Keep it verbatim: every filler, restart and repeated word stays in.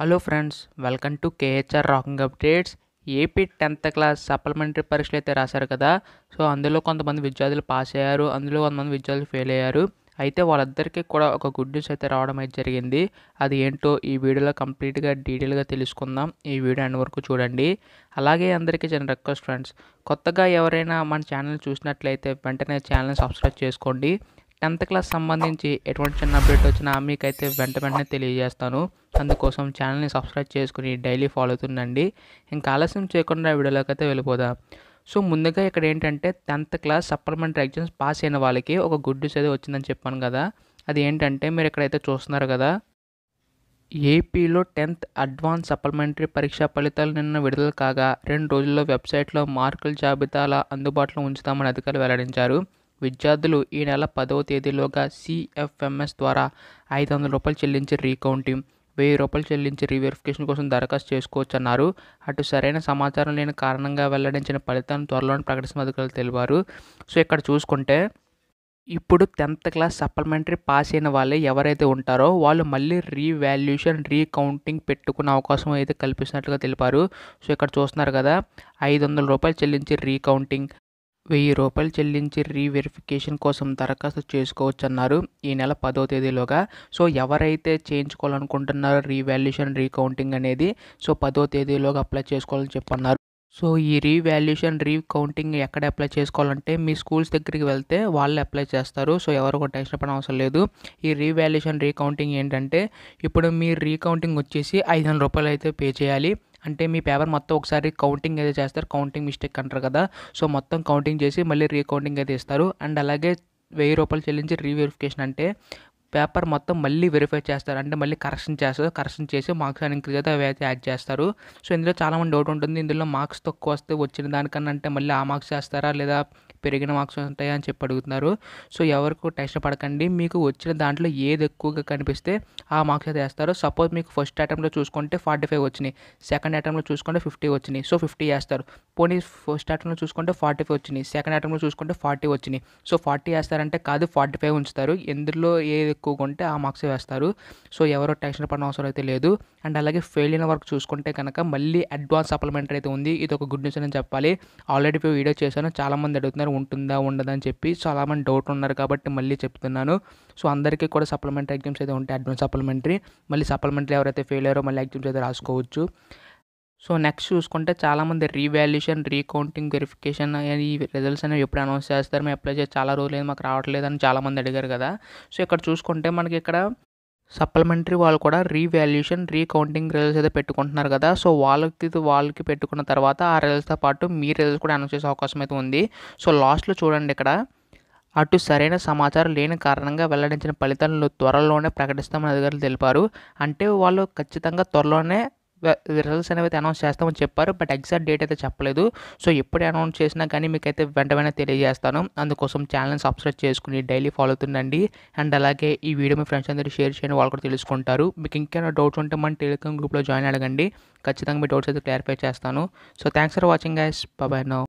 Hello friends, welcome to KHR rocking updates. AP tenth class supplementary పరీక్షలు అయితే రాశారు కదా. సో అందులో కొంతమంది విద్యార్థులు పాస్ అయ్యారు, అందులో కొంతమంది విద్యార్థులు ఫెయిల్ అయ్యారు. అయితే వాళ్ళందరికీ కూడా ఒక గుడ్ న్యూస్ అయితే రావడం అయితే జరిగింది. అది ఏంటో ఈ వీడియోలో కంప్లీట్గా డీటెయిల్గా తెలుసుకుందాం. ఈ వీడియో ఎండ్ వరకు చూడండి. అలాగే అందరికీ చిన్న రిక్వెస్ట్ ఫ్రెండ్స్, కొత్తగా ఎవరైనా మన ఛానల్ చూసినట్లయితే వెంటనే ఛానల్ని సబ్స్క్రైబ్ చేసుకోండి. టెన్త్ క్లాస్ సంబంధించి ఎటువంటి చిన్న అప్డేట్ వచ్చినా మీకైతే వెంట వెంటనే తెలియజేస్తాను. అందుకోసం ఛానల్ని సబ్స్క్రైబ్ చేసుకుని డైలీ ఫాలో అవుతుండండి. ఇంకా ఆలస్యం చేయకుండా వీడియోలోకి అయితే వెళ్ళిపోదాం. సో ముందుగా ఇక్కడ ఏంటంటే tenth class supplementary exams pass అయిన వాళ్ళకి ఒక గుడ్ న్యూస్ అయితే వచ్చిందని చెప్పాను కదా. అది ఏంటంటే మీరు ఇక్కడైతే చూస్తున్నారు కదా, ఏపీలో టెన్త్ అడ్వాన్స్ సప్లిమెంటరీ పరీక్షా ఫలితాలు నిన్న విడుదల కాగా రెండు రోజుల్లో వెబ్సైట్లో మార్కుల జాబితాల అందుబాటులో ఉంచుతామని అధికారులు వెల్లడించారు. విద్యార్థులు ఈ నెల పదవ తేదీలోగా సిఎఫ్ఎంఎస్ ద్వారా ఐదు వందల రూపాయలు చెల్లించి రీకౌంటింగ్, వెయ్యి రూపాయలు చెల్లించి రీవెరిఫికేషన్ కోసం దరఖాస్తు చేసుకోవచ్చన్నారు. అటు సరైన సమాచారం లేని కారణంగా వెల్లడించిన ఫలితాలను త్వరలోనే ప్రకటిస్తున్న అధికారులు తెలిపారు. సో ఇక్కడ చూసుకుంటే ఇప్పుడు టెన్త్ క్లాస్ సప్లిమెంటరీ పాస్ అయిన వాళ్ళే ఎవరైతే ఉంటారో వాళ్ళు మళ్ళీ రీవాల్యుయేషన్ రీకౌంటింగ్ పెట్టుకునే అవకాశం అయితే కల్పిస్తున్నట్లుగా తెలిపారు. సో ఇక్కడ చూస్తున్నారు కదా, ఐదు వందల రూపాయలు చెల్లించి రీకౌంటింగ్, వెయ్యి రూపాయలు చెల్లించి రీవెరిఫికేషన్ కోసం దరఖాస్తు చేసుకోవచ్చు అన్నారు ఈ నెల పదో తేదీలోగా. సో ఎవరైతే చేయించుకోవాలనుకుంటున్నారో రీవాల్యుయేషన్ రీకౌంటింగ్ అనేది, సో పదో తేదీలోగా అప్లై చేసుకోవాలని చెప్పన్నారు. సో ఈ రీవాల్యుయేషన్ రీకౌంటింగ్ ఎక్కడ అప్లై చేసుకోవాలంటే మీ స్కూల్స్ దగ్గరికి వెళ్తే వాళ్ళు అప్లై చేస్తారు. సో ఎవరు కూడా టెన్షన్ పడిన అవసరం లేదు. ఈ రీవాల్యుయేషన్ రీకౌంటింగ్ ఏంటంటే ఇప్పుడు మీ రీకౌంటింగ్ వచ్చేసి ఐదు వందల రూపాయలు అయితే పే చేయాలి. అంటే మీ పేపర్ మొత్తం ఒకసారి కౌంటింగ్ అయితే చేస్తారు, కౌంటింగ్ మిస్టేక్ అంటారు కదా. సో మొత్తం కౌంటింగ్ చేసి మళ్ళీ రీకౌంటింగ్ అయితే ఇస్తారు. అండ్ అలాగే వెయ్యి రూపాయలు చెల్లించి రీవెరిఫికేషన్ అంటే పేపర్ మొత్తం మళ్ళీ వెరిఫై చేస్తారు, అంటే మళ్ళీ కరెక్షన్ చేస్తారు. కరెక్షన్ చేసి మార్క్స్ అని ఇంక్రీజ్ అయితే అవి అయితే యాడ్ చేస్తారు. సో ఇందులో చాలామంది డౌట్ ఉంటుంది, ఇందులో మార్క్స్ తక్కువ వస్తే వచ్చిన దానికన్నా అంటే మళ్ళీ ఆ మార్క్స్ చేస్తారా లేదా పెరిగిన మార్క్స్ ఉంటాయా అని చెప్పి అడుగుతున్నారు. సో ఎవరికి టెన్షన్ పడకండి, మీకు వచ్చిన దాంట్లో ఏది ఎక్కువగా కనిపిస్తే ఆ మార్క్స్ అయితే వేస్తారు. సపోజ్ మీకు ఫస్ట్ అటెంప్ట్లో చూసుకుంటే ఫార్టీ ఫైవ్ వచ్చినాయి, సెకండ్ అటెంప్ట్లో చూసుకుంటే ఫిఫ్టీ వచ్చినాయి, సో ఫిఫ్టీ వేస్తారు. పోనీ ఫస్ట్ అటెంప్ట్లో చూసుకుంటే ఫార్టీ ఫైవ్ వచ్చినాయి, సెకండ్ అటెంప్ట్లో చూసుకుంటే ఫార్టీ వచ్చినాయి, సో ఫార్టీ వేస్తారంటే కాదు ఫార్టీ ఫైవ్ ఉంచుతారు. ఎందులో ఏది ఎక్కువగా ఉంటే ఆ మార్క్స్ వేస్తారు. సో ఎవరో టెన్షన్ పడిన అవసరం అయితే లేదు. అండ్ అలాగే ఫెయిల్ అయిన వరకు చూసుకుంటే కనుక మళ్ళీ అడ్వాన్స్ సప్లిమెంటరీ అయితే ఉంది. ఇది ఒక గుడ్ న్యూస్ అని చెప్పాలి. ఆల్రెడీ వీడియో చేశాను, చాలామంది అడుగుతున్నారు ఉంటుందా ఉండదా అని చెప్పి. చాలామంది డౌట్ ఉన్నారు కాబట్టి మళ్ళీ చెప్తున్నాను. సో అందరికీ కూడా సప్లిమెంటరీ ఎగ్జామ్స్ అయితే ఉంటాయి, అడ్వాన్స్ సప్లిమెంటరీ. మళ్ళీ సప్లిమెంటరీ ఎవరైతే ఫెయిల్ అయ్యారో మళ్ళీ ఎగ్జామ్స్ అయితే రాసుకోవచ్చు. సో నెక్స్ట్ చూసుకుంటే చాలామంది రీవాల్యుయేషన్ రీకౌంటింగ్ వెరిఫికేషన్ ఈ రిజల్ట్స్ అనేవి ఎప్పుడు అనౌన్స్ చేస్తారు, మేము అప్లై చేసి చాలా రోజులు మాకు రావట్లేదు అని చాలామంది అడిగారు కదా. సో ఇక్కడ చూసుకుంటే మనకి ఇక్కడ సప్లిమెంటరీ వాళ్ళు కూడా రీవాల్యుయేషన్ రీకౌంటింగ్ రిజల్ట్స్ అయితే పెట్టుకుంటున్నారు కదా. సో వాళ్ళకి వాళ్ళకి పెట్టుకున్న తర్వాత ఆ రిజల్ట్స్తో పాటు మీ రిజల్ట్స్ కూడా అనౌన్స్ చేసే అవకాశం అయితే ఉంది. సో లాస్ట్లో చూడండి, ఇక్కడ అటు సరైన సమాచారం లేని కారణంగా వెల్లడించిన ఫలితాలను త్వరలోనే ప్రకటిస్తామని అధికారులు తెలిపారు. అంటే వాళ్ళు ఖచ్చితంగా త్వరలోనే రిజల్ట్స్ అనేవి అయితే అనౌన్స్ చేస్తామని చెప్పారు, బట్ ఎగ్జాక్ట్ డేట్ అయితే చెప్పలేదు. సో ఎప్పుడు అనౌన్స్ చేసినా కానీ మీకైతే వెంట వెంటనే తెలియజేస్తాను. అందుకోసం ఛానల్ని సబ్స్క్రైబ్ చేసుకుని డైలీ ఫాలో అవుతుండండి. అండ్ అలాగే ఈ వీడియో మీ ఫ్రెండ్స్ అందరూ షేర్ చేయండి, వాళ్ళు కూడా తెలుసుకుంటారు. మీకు ఇంకేమైనా డౌట్స్ ఉంటే మన టెలిగ్రామ్ గ్రూప్లో జాయిన్ అడగండి, ఖచ్చితంగా మీ డౌట్స్ అయితే క్లారిఫై చేస్తాను. So thanks for watching guys, bye bye now.